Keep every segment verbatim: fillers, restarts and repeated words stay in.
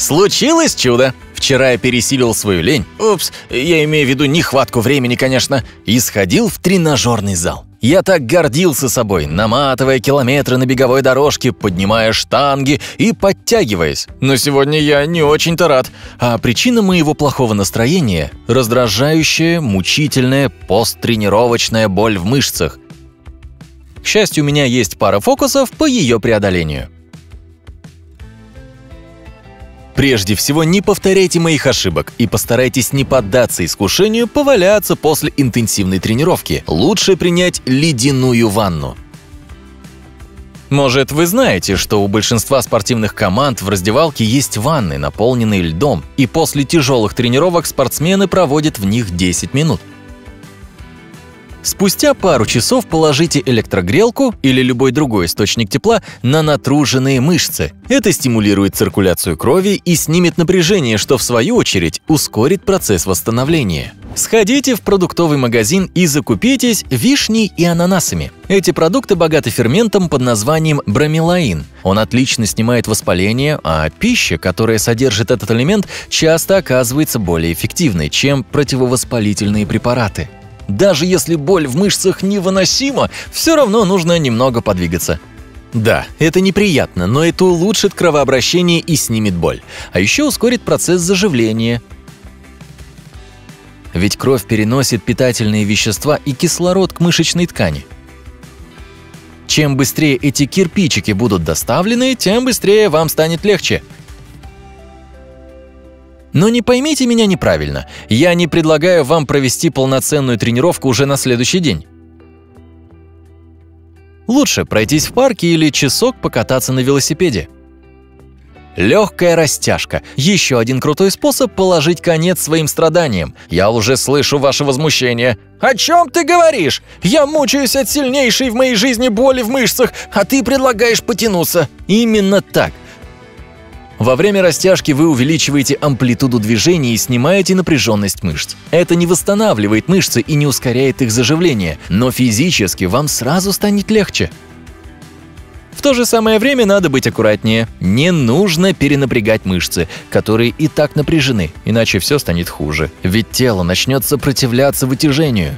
Случилось чудо! Вчера я пересилил свою лень, упс, я имею в виду нехватку времени, конечно, и сходил в тренажерный зал. Я так гордился собой, наматывая километры на беговой дорожке, поднимая штанги и подтягиваясь. Но сегодня я не очень-то рад. А причина моего плохого настроения – раздражающая, мучительная посттренировочная боль в мышцах. К счастью, у меня есть пара фокусов по ее преодолению. Прежде всего, не повторяйте моих ошибок и постарайтесь не поддаться искушению поваляться после интенсивной тренировки. Лучше принять ледяную ванну. Может, вы знаете, что у большинства спортивных команд в раздевалке есть ванны, наполненные льдом, и после тяжелых тренировок спортсмены проводят в них десять минут. Спустя пару часов положите электрогрелку или любой другой источник тепла на натруженные мышцы. Это стимулирует циркуляцию крови и снимет напряжение, что в свою очередь ускорит процесс восстановления. Сходите в продуктовый магазин и закупитесь вишней и ананасами. Эти продукты богаты ферментом под названием бромелаин. Он отлично снимает воспаление, а пища, которая содержит этот элемент, часто оказывается более эффективной, чем противовоспалительные препараты. Даже если боль в мышцах невыносима, все равно нужно немного подвигаться. Да, это неприятно, но это улучшит кровообращение и снимет боль. А еще ускорит процесс заживления. Ведь кровь переносит питательные вещества и кислород к мышечной ткани. Чем быстрее эти кирпичики будут доставлены, тем быстрее вам станет легче. Но не поймите меня неправильно, я не предлагаю вам провести полноценную тренировку уже на следующий день. Лучше пройтись в парке или часок покататься на велосипеде. Легкая растяжка – еще один крутой способ положить конец своим страданиям. Я уже слышу ваше возмущение. «О чем ты говоришь? Я мучаюсь от сильнейшей в моей жизни боли в мышцах, а ты предлагаешь потянуться». Именно так. Во время растяжки вы увеличиваете амплитуду движения и снимаете напряженность мышц. Это не восстанавливает мышцы и не ускоряет их заживление, но физически вам сразу станет легче. В то же самое время надо быть аккуратнее. Не нужно перенапрягать мышцы, которые и так напряжены, иначе все станет хуже, ведь тело начнет сопротивляться вытяжению.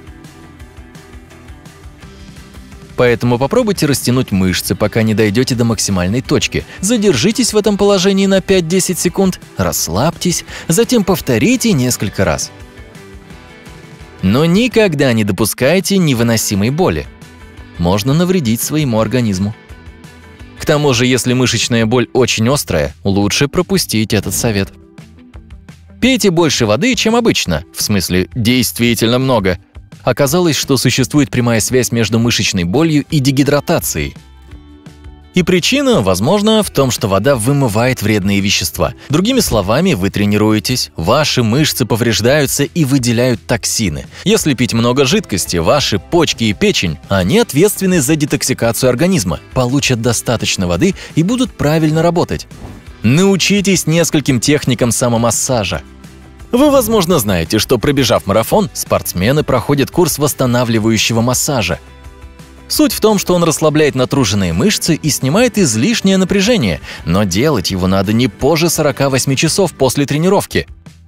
Поэтому попробуйте растянуть мышцы, пока не дойдете до максимальной точки. Задержитесь в этом положении на пять-десять секунд, расслабьтесь, затем повторите несколько раз. Но никогда не допускайте невыносимой боли. Можно навредить своему организму. К тому же, если мышечная боль очень острая, лучше пропустить этот совет. Пейте больше воды, чем обычно, в смысле действительно много. Оказалось, что существует прямая связь между мышечной болью и дегидратацией. И причина, возможно, в том, что вода вымывает вредные вещества. Другими словами, вы тренируетесь, ваши мышцы повреждаются и выделяют токсины. Если пить много жидкости, ваши почки и печень, они ответственны за детоксикацию организма, получат достаточно воды и будут правильно работать. Научитесь нескольким техникам самомассажа. Вы, возможно, знаете, что, пробежав марафон, спортсмены проходят курс восстанавливающего массажа. Суть в том, что он расслабляет натруженные мышцы и снимает излишнее напряжение, но делать его надо не позже сорока восьми часов после тренировки.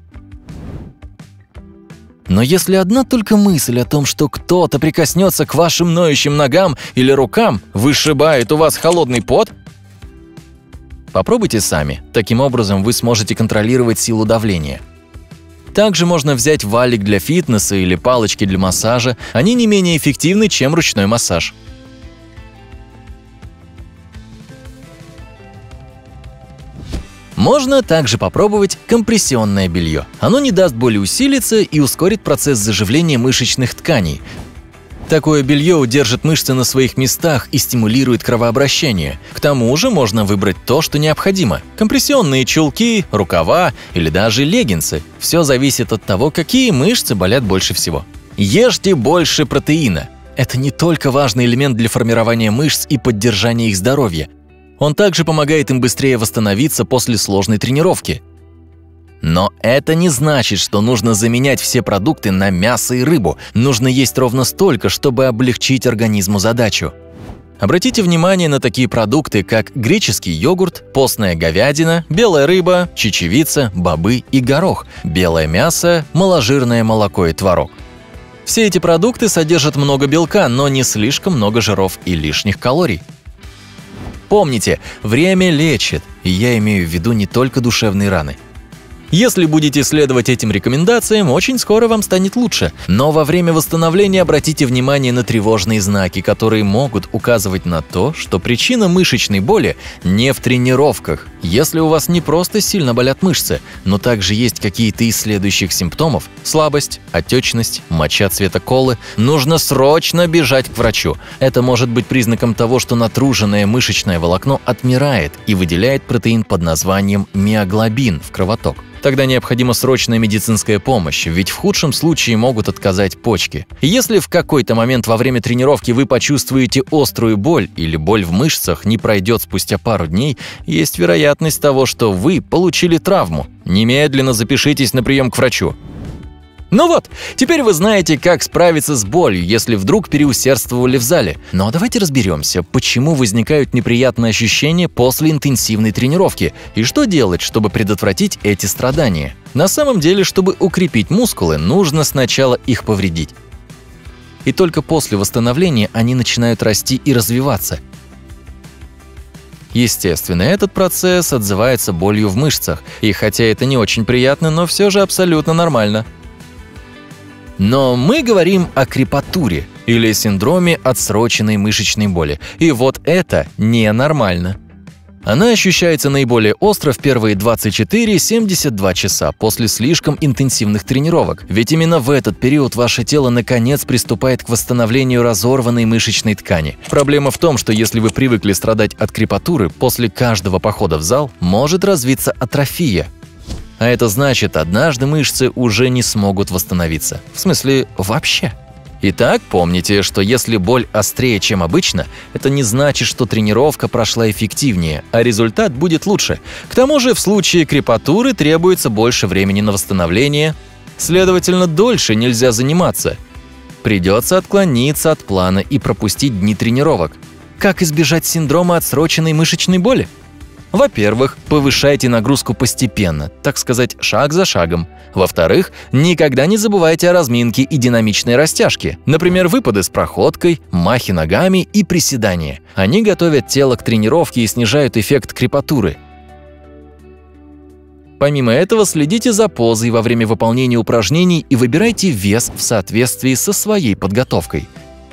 Но если одна только мысль о том, что кто-то прикоснется к вашим ноющим ногам или рукам, вышибает у вас холодный пот, попробуйте сами. Таким образом, вы сможете контролировать силу давления. Также можно взять валик для фитнеса или палочки для массажа. Они не менее эффективны, чем ручной массаж. Можно также попробовать компрессионное белье. Оно не даст боли усилиться и ускорит процесс заживления мышечных тканей. Такое белье удержит мышцы на своих местах и стимулирует кровообращение. К тому же можно выбрать то, что необходимо. Компрессионные чулки, рукава или даже леггинсы. Все зависит от того, какие мышцы болят больше всего. Ешьте больше протеина. Это не только важный элемент для формирования мышц и поддержания их здоровья. Он также помогает им быстрее восстановиться после сложной тренировки. Но это не значит, что нужно заменять все продукты на мясо и рыбу. Нужно есть ровно столько, чтобы облегчить организму задачу. Обратите внимание на такие продукты, как греческий йогурт, постная говядина, белая рыба, чечевица, бобы и горох, белое мясо, маложирное молоко и творог. Все эти продукты содержат много белка, но не слишком много жиров и лишних калорий. Помните, время лечит, и я имею в виду не только душевные раны. Если будете следовать этим рекомендациям, очень скоро вам станет лучше. Но во время восстановления обратите внимание на тревожные знаки, которые могут указывать на то, что причина мышечной боли не в тренировках. Если у вас не просто сильно болят мышцы, но также есть какие-то из следующих симптомов – слабость, отечность, моча цвета колы, нужно срочно бежать к врачу. Это может быть признаком того, что натруженное мышечное волокно отмирает и выделяет протеин под названием миоглобин в кровоток. Тогда необходима срочная медицинская помощь, ведь в худшем случае могут отказать почки. Если в какой-то момент во время тренировки вы почувствуете острую боль или боль в мышцах не пройдет спустя пару дней, есть вероятность того, что вы получили травму. Немедленно запишитесь на прием к врачу. Ну вот, теперь вы знаете, как справиться с болью, если вдруг переусердствовали в зале. Но давайте разберемся, почему возникают неприятные ощущения после интенсивной тренировки и что делать, чтобы предотвратить эти страдания. На самом деле, чтобы укрепить мускулы, нужно сначала их повредить. И только после восстановления они начинают расти и развиваться. Естественно, этот процесс отзывается болью в мышцах, и хотя это не очень приятно, но все же абсолютно нормально. Но мы говорим о крепатуре или синдроме отсроченной мышечной боли, и вот это ненормально. Она ощущается наиболее остро в первые двадцать четыре — семьдесят два часа после слишком интенсивных тренировок, ведь именно в этот период ваше тело наконец приступает к восстановлению разорванной мышечной ткани. Проблема в том, что если вы привыкли страдать от крепатуры, после каждого похода в зал может развиться атрофия. А это значит, однажды мышцы уже не смогут восстановиться. В смысле, вообще. Итак, помните, что если боль острее, чем обычно, это не значит, что тренировка прошла эффективнее, а результат будет лучше. К тому же в случае крепатуры требуется больше времени на восстановление, следовательно, дольше нельзя заниматься. Придется отклониться от плана и пропустить дни тренировок. Как избежать синдрома отсроченной мышечной боли? Во-первых, повышайте нагрузку постепенно, так сказать, шаг за шагом. Во-вторых, никогда не забывайте о разминке и динамичной растяжке. Например, выпады с проходкой, махи ногами и приседания. Они готовят тело к тренировке и снижают эффект крепатуры. Помимо этого, следите за позой во время выполнения упражнений и выбирайте вес в соответствии со своей подготовкой.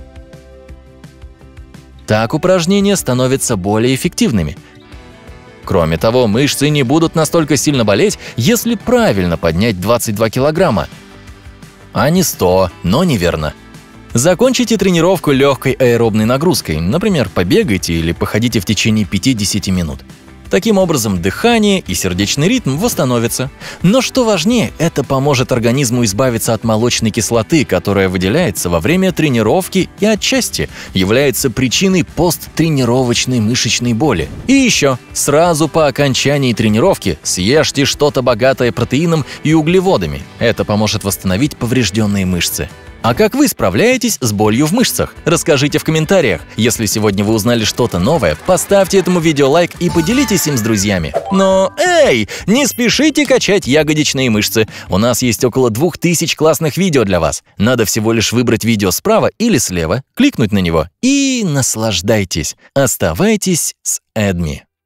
Так упражнения становятся более эффективными. Кроме того, мышцы не будут настолько сильно болеть, если правильно поднять двадцать два килограмма, а не сто, но неверно. Закончите тренировку легкой аэробной нагрузкой, например, побегайте или походите в течение пяти-десяти минут. Таким образом, дыхание и сердечный ритм восстановятся. Но что важнее, это поможет организму избавиться от молочной кислоты, которая выделяется во время тренировки и отчасти является причиной посттренировочной мышечной боли. И еще, сразу по окончании тренировки съешьте что-то богатое протеином и углеводами. Это поможет восстановить поврежденные мышцы. А как вы справляетесь с болью в мышцах? Расскажите в комментариях. Если сегодня вы узнали что-то новое, поставьте этому видео лайк и поделитесь им с друзьями. Но эй, не спешите качать ягодичные мышцы. У нас есть около двух тысяч классных видео для вас. Надо всего лишь выбрать видео справа или слева, кликнуть на него и наслаждайтесь. Оставайтесь с Эдми.